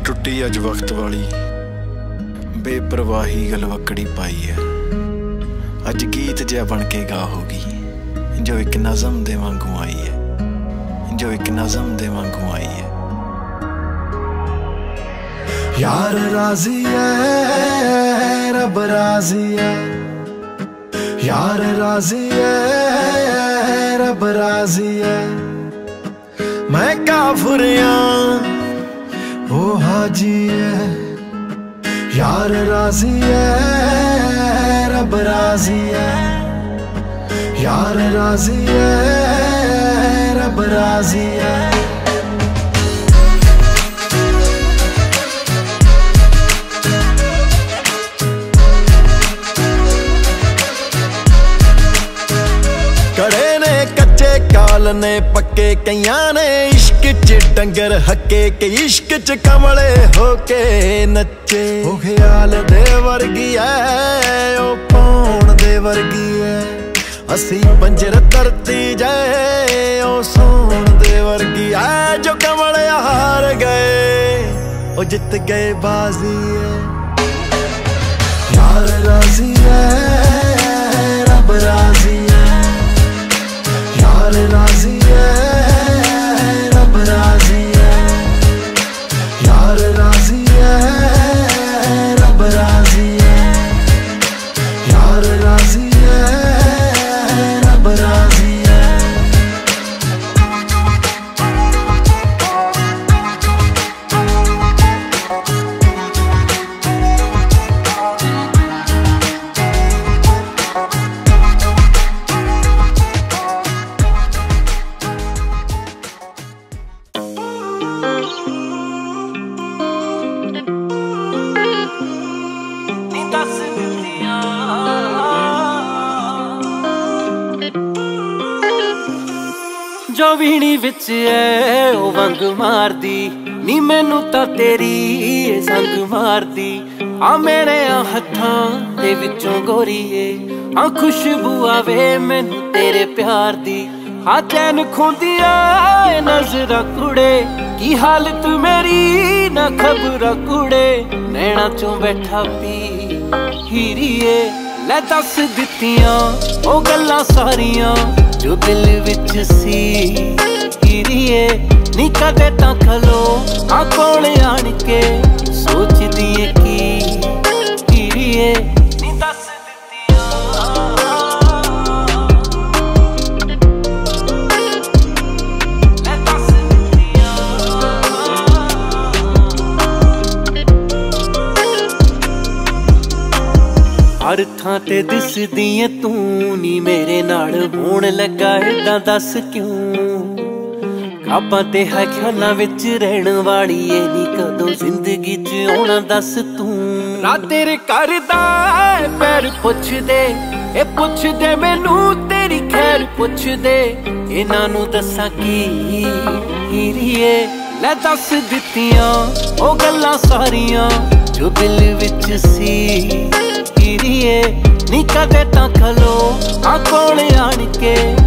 टुटी अज वक्त वाली बेपरवाही गलवकड़ी पाई है। अज गीत जिहा बन के गा होगी जो एक नज़म दे वांगू आई है, जो एक नज़म दे वांगू आई है। यार राजी है रब राजी है, यार राजी है रब राजी है। मैं काफिरिया वो हाजी है, यार राजी है रब राजी है, यार राजी है रब राजी है। कड़े ने कच्चे काल ने पक्के कईयां ने इश्क च डंगर हके के इश्क च कमले होके नचे। ओ ख्याल दे वर्गी है ओ पौन दे वर्गी है, असी पंजर धरती जाए ओ सोन दे वर्गी है। जो कमले हार गए ओ जित गए बाजी है, यार राजी है रब राजी है, यार राजी है रब राजी है, यार राजी है रब राजी है, यार राजी है रब राजी है। जो वीणी विच है ओ वंग मारदी नी मैनू तां तेरी संग मारदी। आ मेरे हत्थां दे विचों गोरीए आ खुशबू आवे मैनू तेरे प्यार दी। आ चैन खोंदिया नजरा कुड़े की हालत मेरी ना खबर कुड़े। नैना चों बैठा पी हीरीए लै दस दित्तियां ओ गल्लां सारियां जो दिल विच सी हीरीए। नी कदे तां खलो आ कोल आण के सोचदी ए की हीरीए। नी दस दित्तियां लै दस दित्तियां। हर थां ते दिसदी ऐ तू नी मेरे नाल होण लगा ऐदां दस क्यों। खाबां ते है ख्यालां विच रहण वाली ए नी कदों जिंदगी च आउणा दस तू। रात तेरे करदा पैर पुछदे ए पुछदे मैनू तेरी खैर पुछदे। इन्हां नू दस्सां की हीरीए लै दस दित्तियां ओ गल्लां सारियां जो दिल विच सी हीरीए। नी कदे तां खलो आ कोल आण के